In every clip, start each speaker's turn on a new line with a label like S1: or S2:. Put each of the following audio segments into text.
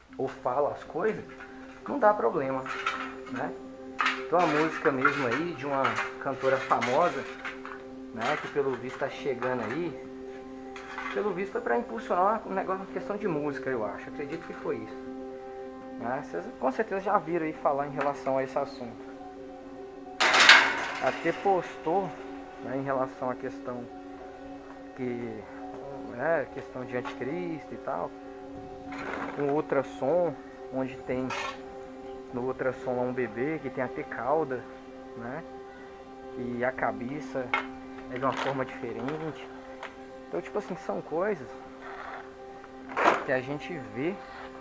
S1: ou fala as coisas, não dá problema, né? Tem uma música mesmo aí de uma cantora famosa, né, que pelo visto tá chegando aí. Pelo visto foi para impulsionar um negócio, uma questão de música, eu acho. Acredito que foi isso, né? Vocês com certeza já viram aí falar em relação a esse assunto. Até postou, né, em relação à questão que questão de anticristo e tal. Um ultrassom, onde tem no ultrassom lá um bebê que tem até cauda, né? E a cabeça é de uma forma diferente. Então, tipo assim, são coisas que a gente vê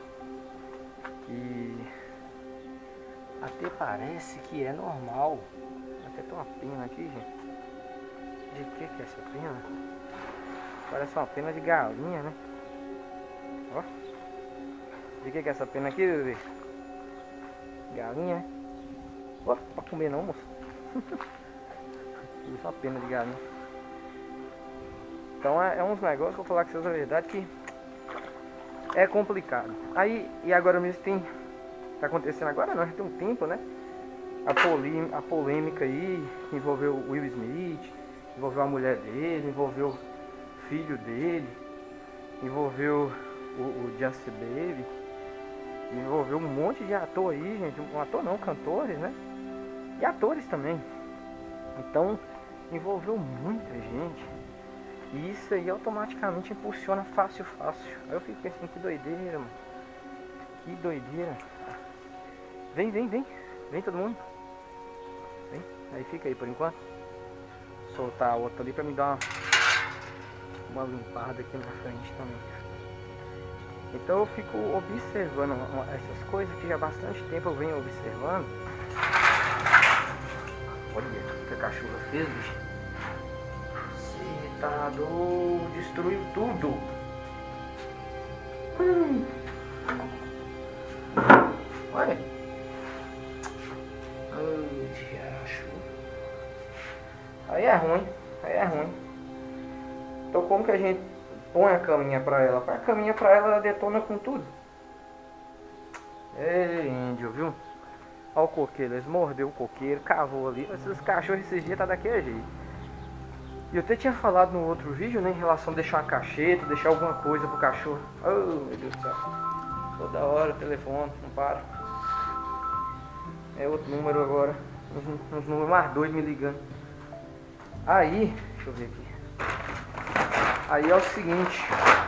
S1: e até parece que é normal. Até tem uma pena aqui, gente. De que é essa pena? Parece uma pena de galinha, né? Ó. De que é essa pena aqui, bebê? Galinha, né? Ó, pra comer não, moço. Isso é uma pena de galinha. Então é uns negócios, vou falar com vocês a verdade, que é complicado. Aí, e agora mesmo tá acontecendo agora não, já tem um tempo, né? A polêmica aí envolveu o Will Smith, envolveu a mulher dele, envolveu o filho dele, envolveu o Justin Bieber, envolveu um monte de ator aí, gente. Um ator não, cantores, né? E atores também. Então, envolveu muita gente. E isso aí automaticamente impulsiona fácil. Aí eu fico pensando, que doideira, mano. Que doideira. Vem todo mundo. Vem, aí fica aí por enquanto. Soltar a outra ali pra me dar uma limpada aqui na frente também. Então eu fico observando essas coisas que já há bastante tempo eu venho observando. Olha o que a cachorra fez, bicho. Você tá doido, destruiu tudo. Olha. Ai, diacho. Aí é ruim. Então como que a gente põe a caminha pra ela? Põe a caminha pra ela, ela detona com tudo. Ei, índio, viu? Olha o coqueiro, eles mordeu o coqueiro, cavou ali. Esses cachorros esses dias tá daquele jeito. E eu até tinha falado no outro vídeo, né, em relação a deixar uma cacheta, deixar alguma coisa pro cachorro. Oh, meu Deus do céu. Toda hora o telefone, não para. É outro número agora. Uns números mais doidos me ligando. Aí, deixa eu ver aqui. Aí é o seguinte.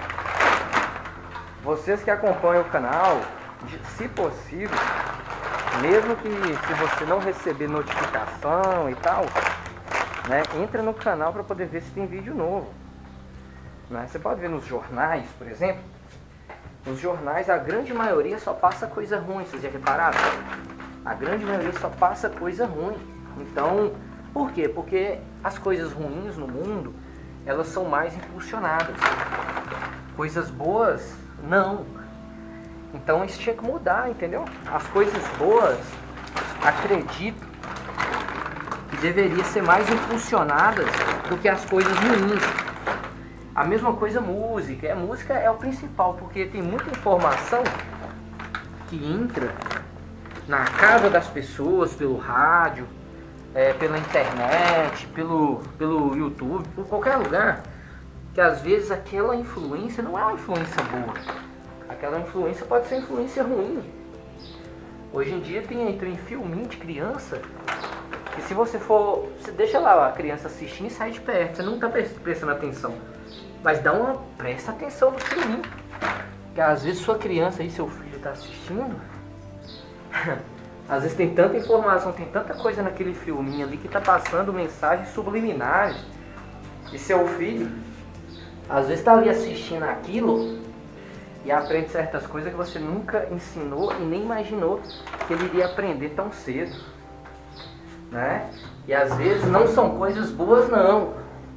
S1: Vocês que acompanham o canal, se possível, mesmo que se você não receber notificação e tal, né, entra no canal para poder ver se tem vídeo novo, né? Você pode ver nos jornais, por exemplo. Nos jornais a grande maioria só passa coisa ruim, vocês já repararam? A grande maioria só passa coisa ruim. Então, por quê? Porque as coisas ruins no mundo, elas são mais impulsionadas. Coisas boas, não. Então isso tinha que mudar, entendeu? As coisas boas, acredito que deveria ser mais impulsionadas do que as coisas ruins. A mesma coisa música. A música é o principal, porque tem muita informação que entra na casa das pessoas, pelo rádio, pela internet, pelo YouTube, por qualquer lugar, que às vezes aquela influência não é uma influência boa. Aquela influência pode ser influência ruim. Hoje em dia tem filminho de criança que se você deixa lá a criança assistindo e sai de perto, você não está prestando atenção. Mas presta atenção no filminho. Porque às vezes sua criança e seu filho está assistindo. Às vezes tem tanta informação, tem tanta coisa naquele filminho ali que está passando mensagens subliminares. E seu filho, às vezes está ali assistindo aquilo e aprende certas coisas que você nunca ensinou e nem imaginou que ele iria aprender tão cedo, né? E às vezes não são coisas boas, não.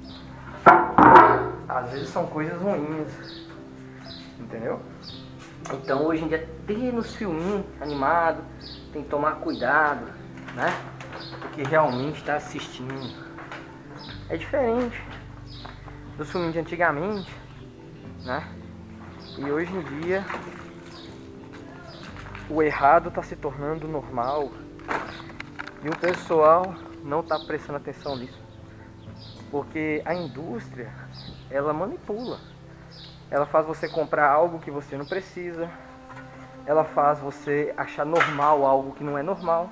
S1: Às vezes são coisas ruins, entendeu? Então hoje em dia tem nos filminhos animados, tem que tomar cuidado, né? Porque realmente está assistindo. É diferente dos filminhos de antigamente, né? E hoje em dia o errado está se tornando normal e o pessoal não está prestando atenção nisso, porque a indústria, ela manipula, ela faz você comprar algo que você não precisa, ela faz você achar normal algo que não é normal,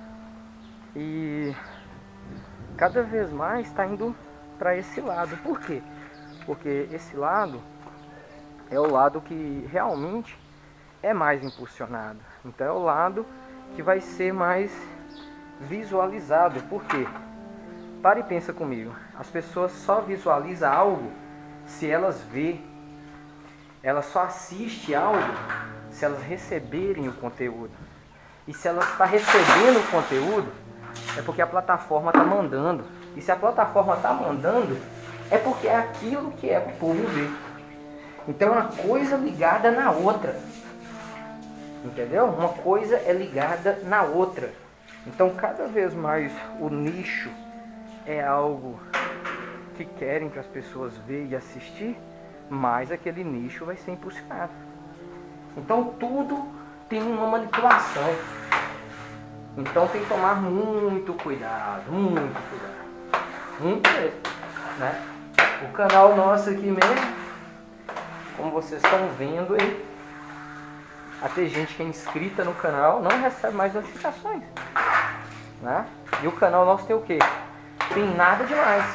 S1: e cada vez mais está indo para esse lado. Por quê? Porque esse lado é o lado que realmente é mais impulsionado. Então é o lado que vai ser mais visualizado. Por quê? Para e pensa comigo. As pessoas só visualizam algo se elas vê. Elas só assistem algo se elas receberem o conteúdo. E se elas estão recebendo o conteúdo, é porque a plataforma está mandando. E se a plataforma está mandando, é porque é aquilo que é para o povo ver. Então é uma coisa ligada na outra. Entendeu? Uma coisa é ligada na outra. Então cada vez mais o nicho é algo que querem que as pessoas vejam e assistir, mais aquele nicho vai ser impulsionado. Então tudo tem uma manipulação. Então tem que tomar muito cuidado, muito mesmo, né? O canal nosso aqui mesmo, como vocês estão vendo aí, até gente que é inscrita no canal não recebe mais notificações, né? E o canal nosso tem o quê? Tem nada demais.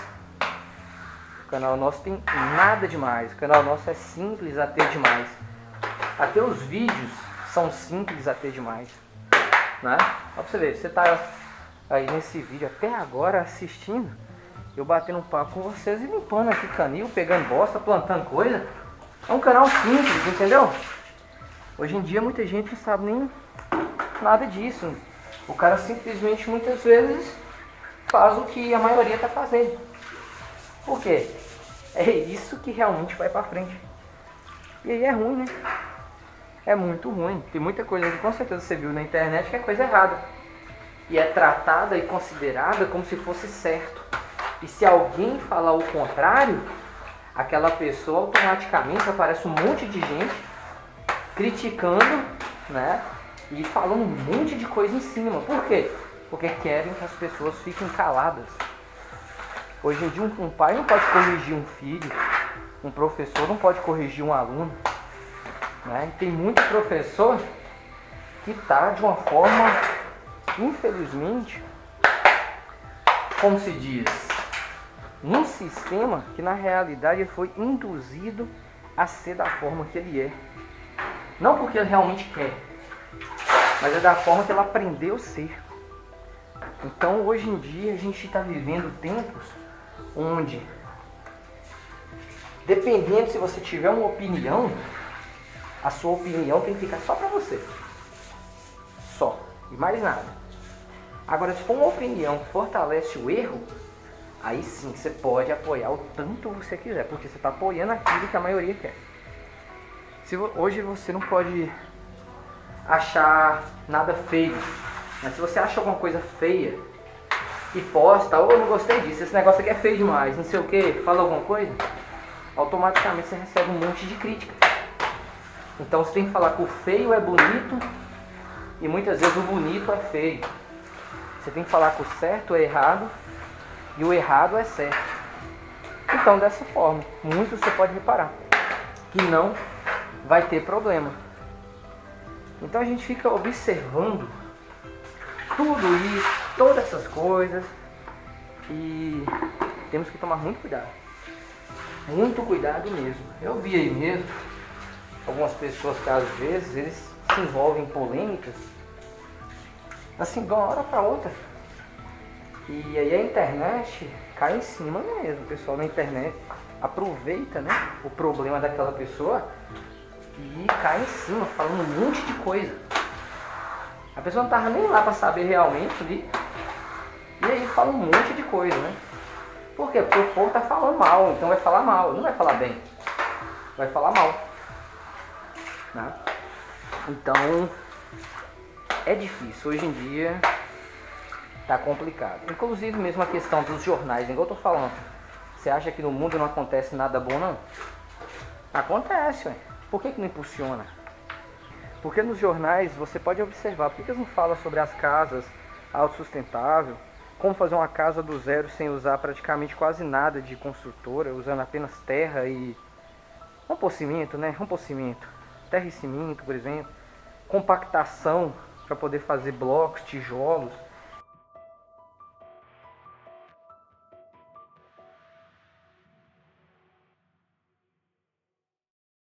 S1: O canal nosso tem nada demais. O canal nosso é simples até demais. Até os vídeos são simples até demais, né? Ó, pra você ver, você tá aí nesse vídeo até agora assistindo, eu batendo um papo com vocês e limpando aqui canil, pegando bosta, plantando coisa. É um canal simples, entendeu? Hoje em dia muita gente não sabe nem nada disso. O cara simplesmente muitas vezes faz o que a maioria está fazendo. Por quê? É isso que realmente vai para frente. E aí é ruim, né? É muito ruim. Tem muita coisa que com certeza você viu na internet que é coisa errada. E é tratada e considerada como se fosse certo. E se alguém falar o contrário, aquela pessoa automaticamente aparece um monte de gente criticando, né? E falando um monte de coisa em cima. Por quê? Porque querem que as pessoas fiquem caladas. Hoje em dia um pai não pode corrigir um filho, um professor não pode corrigir um aluno, né? E tem muito professor que está de uma forma, infelizmente, como se diz, num sistema que na realidade ele foi induzido a ser da forma que ele é. Não porque ele realmente quer, mas é da forma que ele aprendeu a ser. Então hoje em dia a gente está vivendo tempos onde, dependendo se você tiver uma opinião, a sua opinião tem que ficar só para você. Só, e mais nada. Agora, se for uma opinião que fortalece o erro, aí sim você pode apoiar o tanto você quiser, porque você está apoiando aquilo que a maioria quer. Hoje você não pode achar nada feio, mas se você acha alguma coisa feia e posta, ou eu não gostei disso, esse negócio aqui é feio demais, não sei o que, fala alguma coisa, automaticamente você recebe um monte de crítica. Então você tem que falar que o feio é bonito e muitas vezes o bonito é feio. Você tem que falar que o certo é errado e o errado é certo. Então dessa forma, muito você pode reparar que não vai ter problema. Então a gente fica observando tudo isso, todas essas coisas, e temos que tomar muito cuidado. Muito cuidado mesmo. Eu vi aí mesmo algumas pessoas que às vezes eles se envolvem em polêmicas assim de uma hora para outra. E aí a internet cai em cima mesmo. O pessoal na internet aproveita, né, o problema daquela pessoa e cai em cima, falando um monte de coisa. A pessoa não tava nem lá para saber realmente ali. E aí fala um monte de coisa, né? Por quê? Porque o povo tá falando mal, então vai falar mal, não vai falar bem. Vai falar mal, né? Então é difícil, hoje em dia tá complicado. Inclusive mesmo a questão dos jornais, igual eu tô falando. Você acha que no mundo não acontece nada bom, não? Acontece, ué. Por que não impulsiona? Porque nos jornais você pode observar, por que eles não falam sobre as casas autossustentáveis, como fazer uma casa do zero sem usar praticamente quase nada de construtora, usando apenas terra e... Vamos pôr cimento, né? Vamos pôr cimento. Terra e cimento, por exemplo. Compactação para poder fazer blocos, tijolos.